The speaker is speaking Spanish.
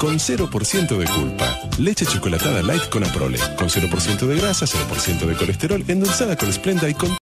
con 0% de culpa. Leche chocolatada light con Aprole, con 0% de grasa, 0% de colesterol, endulzada con Splenda y con